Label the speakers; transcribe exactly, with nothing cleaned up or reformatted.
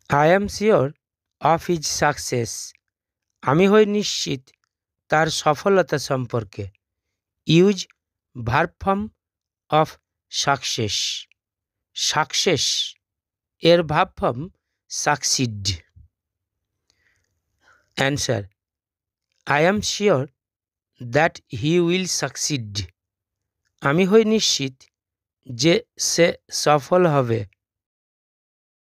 Speaker 1: I am sure of his success. আমি হই নিশ্চিত তার সফলতা সম্পর্কে। Use verb form of success. Success এর verb form succeed. Answer, I am sure that he will succeed. আমি হই নিশ্চিত যে সে সফল হবে।